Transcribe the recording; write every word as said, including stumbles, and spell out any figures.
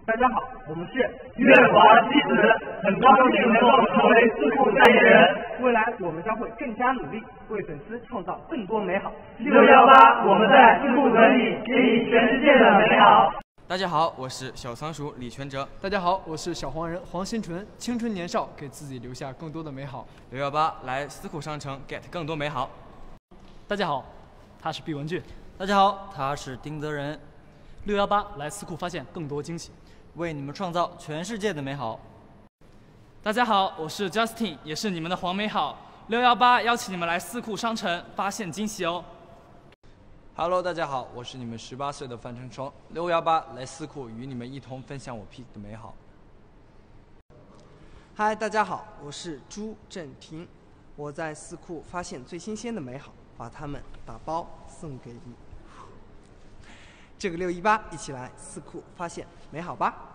大家好，我们是月华西子，很高兴能够成为四库代言人。未来我们将会更加努力，为粉丝创造更多美好。六幺八，我们在四库等你，给你全世界的美好。 大家好，我是小仓鼠李全哲。 大家好，我是小黄人黄新纯。青春年少，给自己留下更多的美好。 六幺八来思库商城 get 更多美好。 大家好，他是毕文俊。 大家好，他是丁泽仁。 六幺八来思库发现更多惊喜， 为你们创造全世界的美好。 大家好，我是 Justin， 也是你们的黄美好。六幺八邀请你们来思库商城发现惊喜哦。 Hello， 大家好，我是你们十八岁的范丞丞。六幺八来思库与你们一同分享我 P 的美好。 嗨，大家好，我是朱振廷。我在思库发现最新鲜的美好，把它们打包送给你。这个六一八，一起来思库发现美好吧。